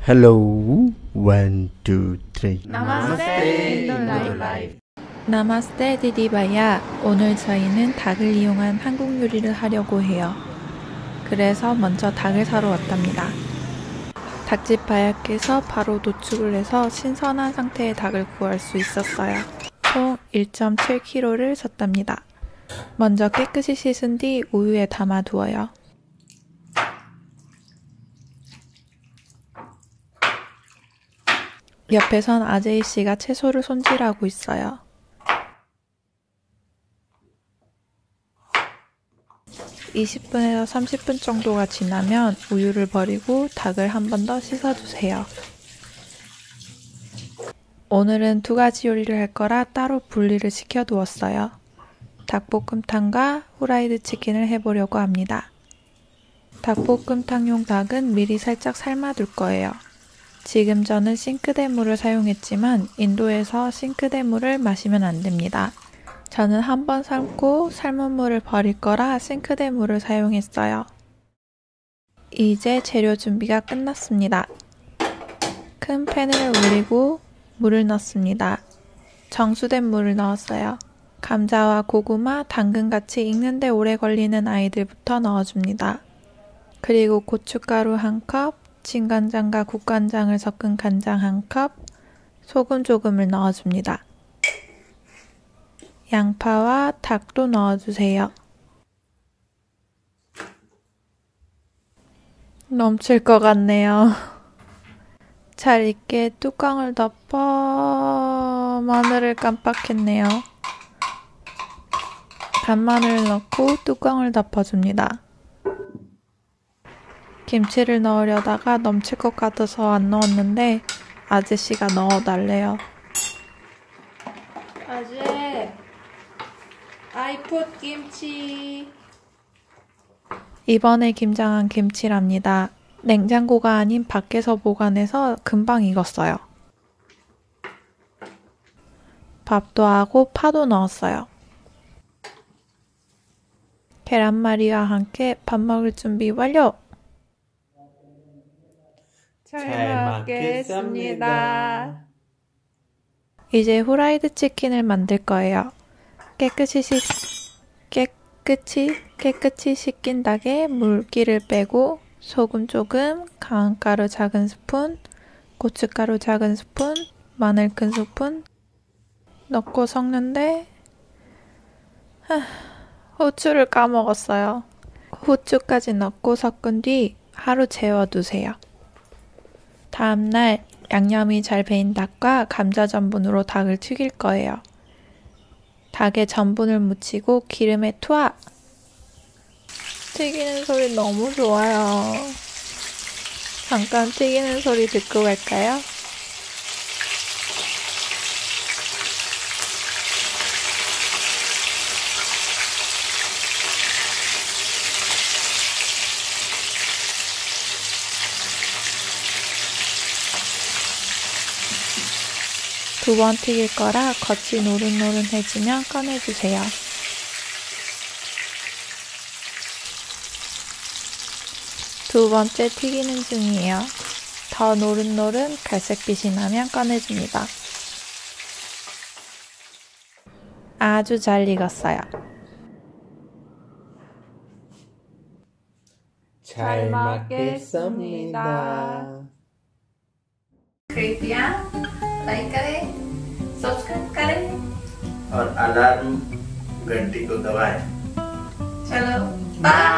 Hello, 1, 2, 3. 나마스테 인도라이프. 나마스테 디디바야. 오늘 저희는 닭을 이용한 한국 요리를 하려고 해요. 그래서 먼저 닭을 사러 왔답니다. 닭집 바야께서 바로 도축을 해서 신선한 상태의 닭을 구할 수 있었어요. 총 1.7kg를 샀답니다. 먼저 깨끗이 씻은 뒤 우유에 담아두어요. 옆에선 아제이 씨가 채소를 손질하고 있어요. (20분에서 30분) 정도가 지나면 우유를 버리고 닭을 한 번 더 씻어주세요. 오늘은 2가지 요리를 할 거라 따로 분리를 시켜두었어요. 닭볶음탕과 후라이드 치킨을 해보려고 합니다. 닭볶음탕용 닭은 미리 살짝 삶아둘 거예요. 지금 저는 싱크대 물을 사용했지만 인도에서 싱크대 물을 마시면 안 됩니다. 저는 한 번 삶고 삶은 물을 버릴 거라 싱크대 물을 사용했어요. 이제 재료 준비가 끝났습니다. 큰 팬을 올리고 물을 넣습니다. 정수된 물을 넣었어요. 감자와 고구마, 당근같이 익는데 오래 걸리는 아이들부터 넣어줍니다. 그리고 고춧가루 1컵, 진간장과 국간장을 섞은 간장 1컵, 소금 조금을 넣어줍니다. 양파와 닭도 넣어주세요. 넘칠 것 같네요. 잘 익게 뚜껑을 덮어 마늘을 깜빡했네요. 간마늘을 넣고 뚜껑을 덮어줍니다. 김치를 넣으려다가 넘칠 것 같아서 안 넣었는데 아저씨가 넣어달래요. 아재, I put 김치. 이번에 김장한 김치랍니다. 냉장고가 아닌 밖에서 보관해서 금방 익었어요. 밥도 하고 파도 넣었어요. 계란말이와 함께 밥 먹을 준비 완료! 잘 먹겠습니다. 이제 후라이드 치킨을 만들 거예요. 깨끗이 씻긴 닭에 물기를 빼고 소금 조금, 강가루 작은 스푼, 고춧가루 작은 스푼, 마늘 큰 스푼 넣고 섞는데 후추를 까먹었어요. 후추까지 넣고 섞은 뒤 하루 재워두세요. 다음날 양념이 잘 배인 닭과 감자 전분으로 닭을 튀길 거예요. 닭에 전분을 묻히고 기름에 투하! 튀기는 소리 너무 좋아요. 잠깐 튀기는 소리 듣고 갈까요? 두 번 튀길 거라 겉이 노릇노릇해지면 꺼내주세요. 두 번째 튀기는 중이에요. 더 노릇노릇 갈색빛이 나면 꺼내줍니다. 아주 잘 익었어요. 잘 먹겠습니다. कृपया लाइक करें, सब्सक्राइब करें और अलार्म घंटी को दबाएं। चलो बाय।